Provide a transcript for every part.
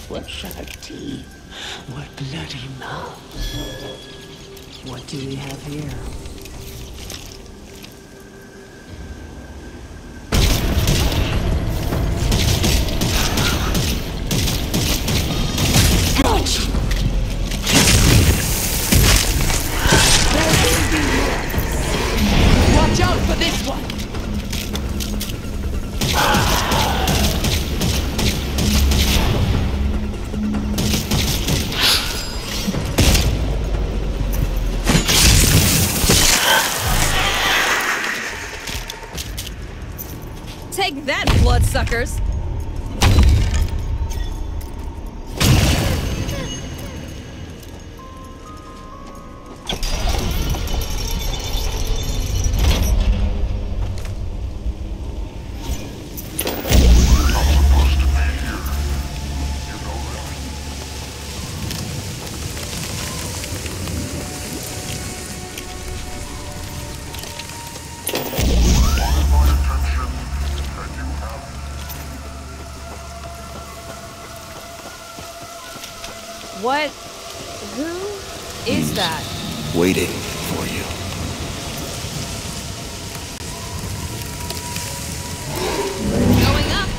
what shark teeth, what bloody mouth. What do we have here? Gotcha! Watch out for this one! Take that, bloodsuckers! What? Who is that? Waiting for you. Going up!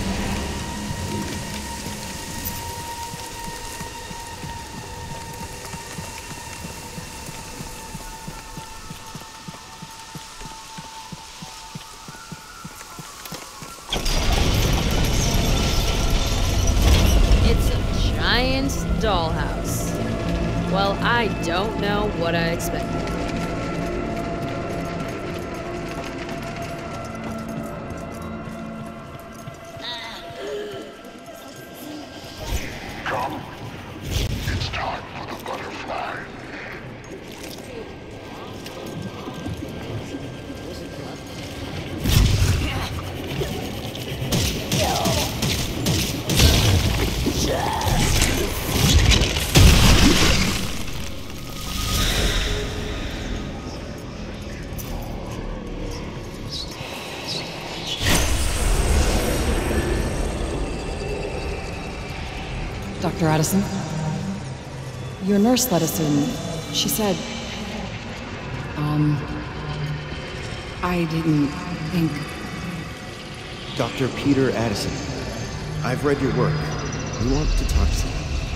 It's a giant dollhouse. Well, I don't know what I expected. Come. It's time for the butterfly. Dr. Addison? Your nurse let us in. She said... I didn't think... Dr. Peter Addison. I've read your work. We want to talk to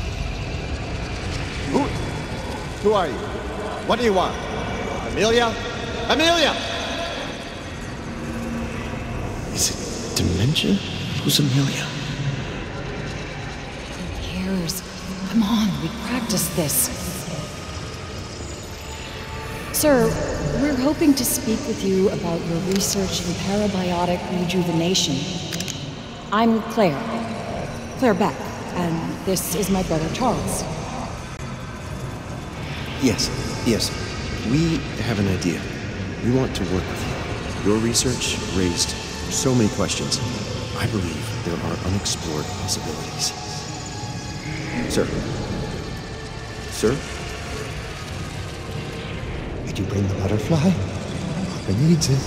you. Who are you? What do you want? Amelia? Amelia! Is it dementia? Who's Amelia? Who cares? Come on, we practiced this. Sir, we're hoping to speak with you about your research in parabiotic rejuvenation. I'm Claire. Claire Beck, and this is my brother Charles. Yes. We have an idea. We want to work with you. Your research raised so many questions. I believe there are unexplored possibilities. Sir? Sir? Did you bring the butterfly? Papa needs it.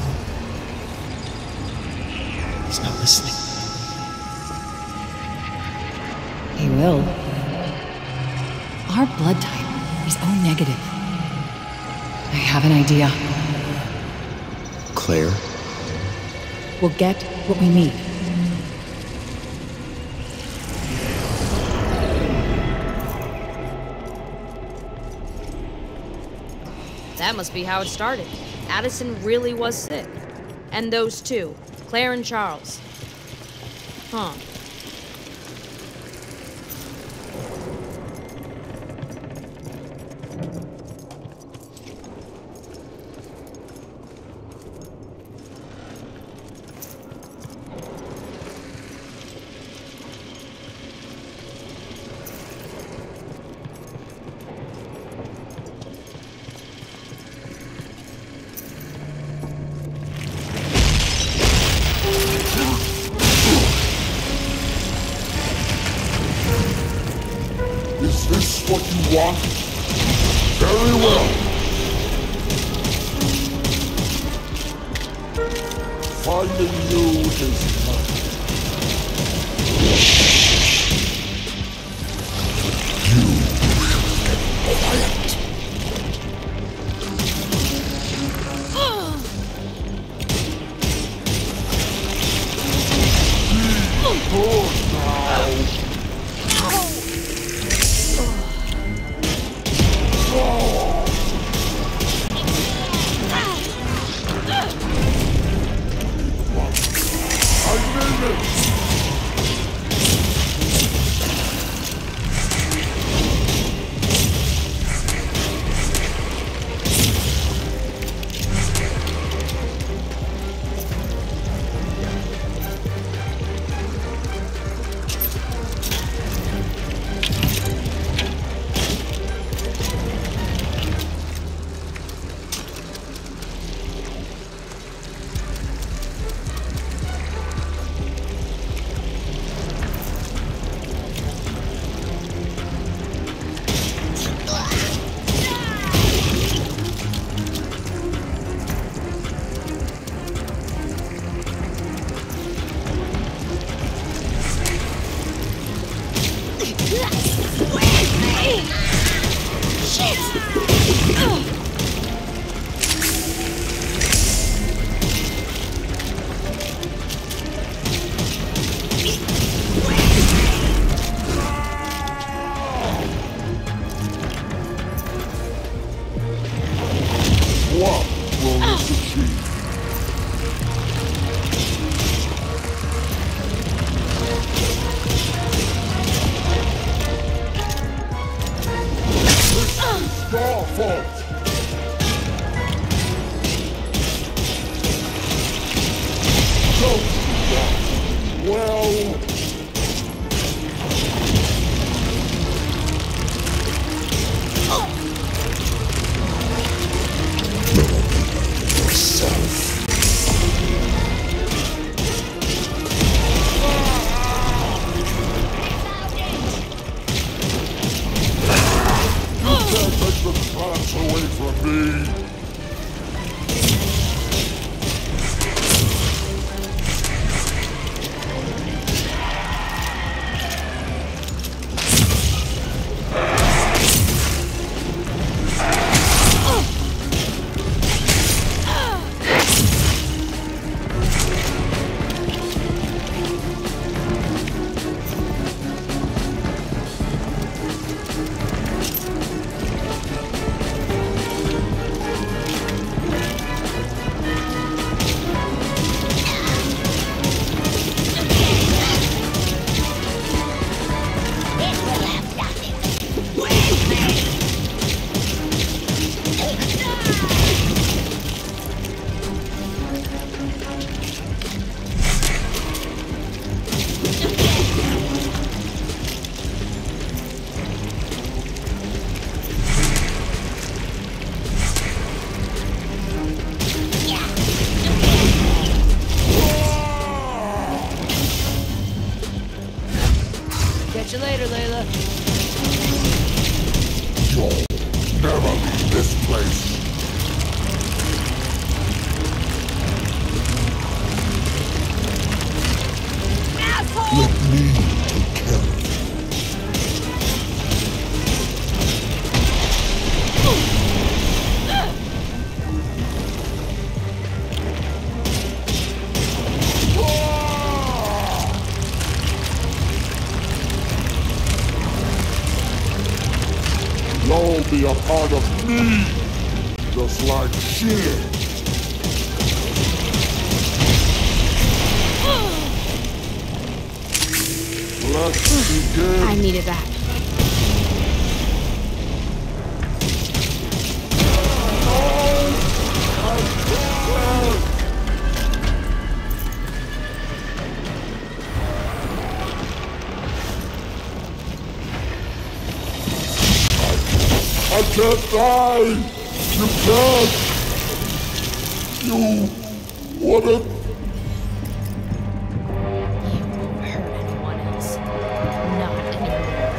He's not listening. He will. Our blood type is O negative. I have an idea. Claire? We'll get what we need. That must be how it started. Addison really was sick. And those two, Claire and Charles. Huh. Is this what you want? Very well. Finding you is nothing. Catch you later, Layla. You'll never leave this place. Let me take care of you. You'll be a part of me, just like shit. Let's begin. I needed that. I can't die! You can't! You wouldn't! You won't hurt anyone else. Not anymore.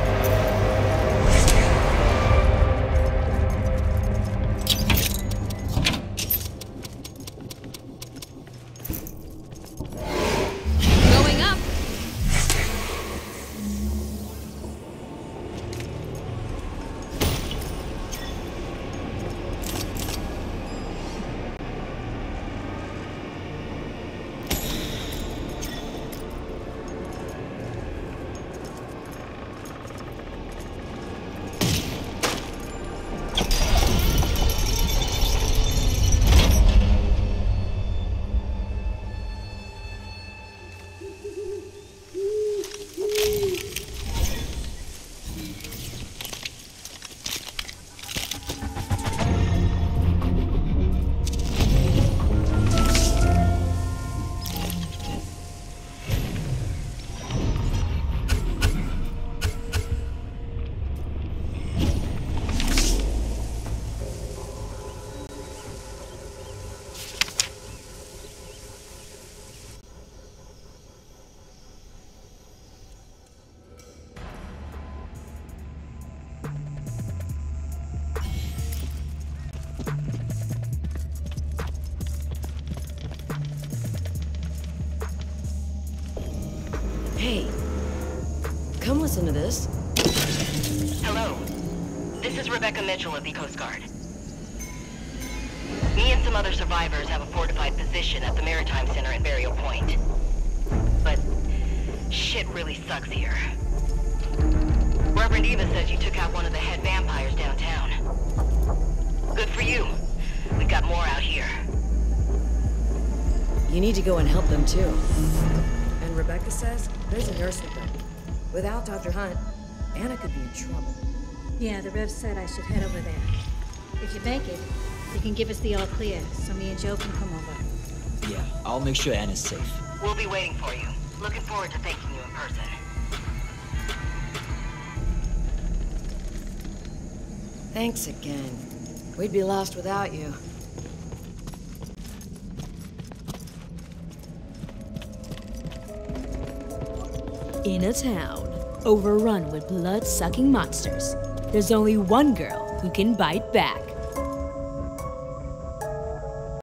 Going up. Hey, come listen to this. Hello. This is Rebecca Mitchell of the Coast Guard. Me and some other survivors have a fortified position at the Maritime Center in Burial Point. But shit really sucks here. Reverend Eva says you took out one of the head vampires downtown. Good for you. We've got more out here. You need to go and help them too. And Rebecca says there's a nurse with them. Without Dr. Hunt, Anna could be in trouble. Yeah, the Rev said I should head over there. If you make it, you can give us the all clear, so me and Joe can come over. Yeah, I'll make sure Anna's safe. We'll be waiting for you. Looking forward to thanking you in person. Thanks again. We'd be lost without you. In a town overrun with blood-sucking monsters, there's only one girl who can bite back.